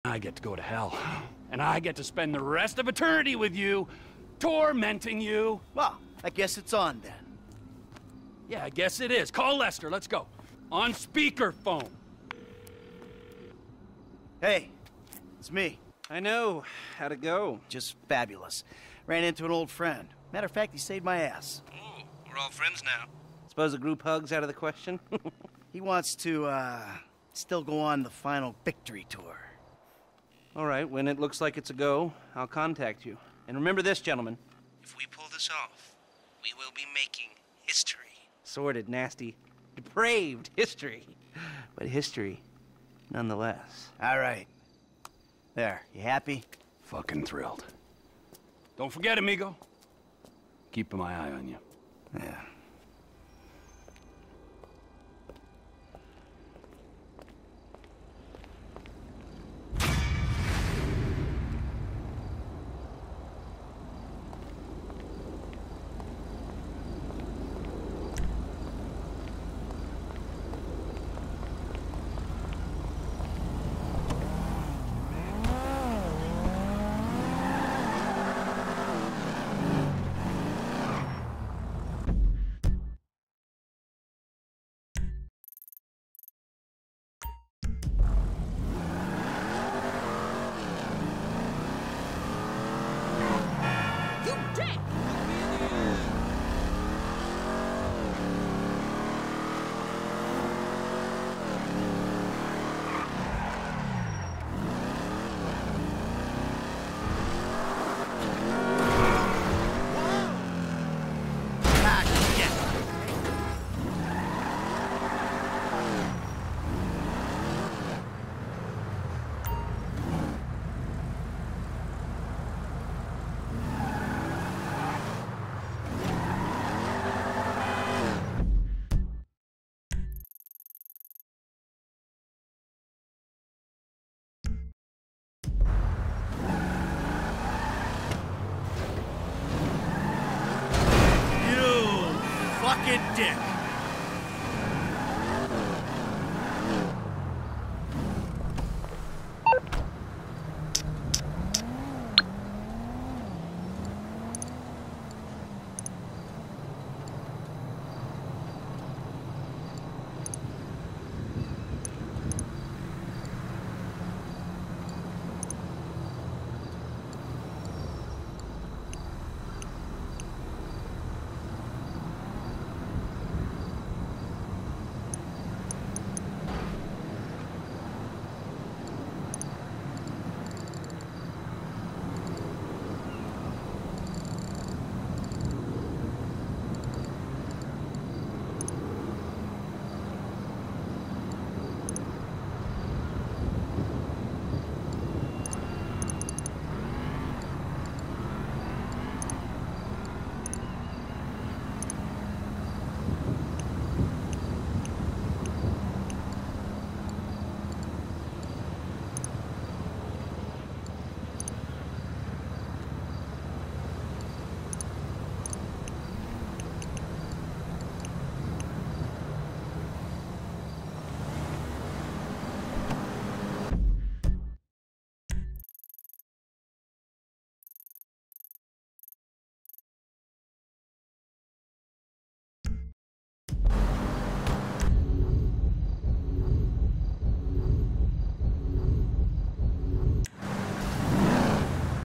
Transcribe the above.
I get to go to hell. And I get to spend the rest of eternity with you, tormenting you. Well, I guess it's on then. Yeah, I guess it is. Call Lester, let's go. On speakerphone. Hey, it's me. I know. How'd it go? Just fabulous. Ran into an old friend. Matter of fact, he saved my ass. Oh, we're all friends now. Suppose a group hug's out of the question? He wants to, still go on the final victory tour. All right, when it looks like it's a go, I'll contact you. And remember this, gentlemen. If we pull this off, we will be making history. Sordid, nasty, depraved history. But history, nonetheless. All right. There, you happy? Fucking thrilled. Don't forget, amigo. Keeping my eye on you. Yeah.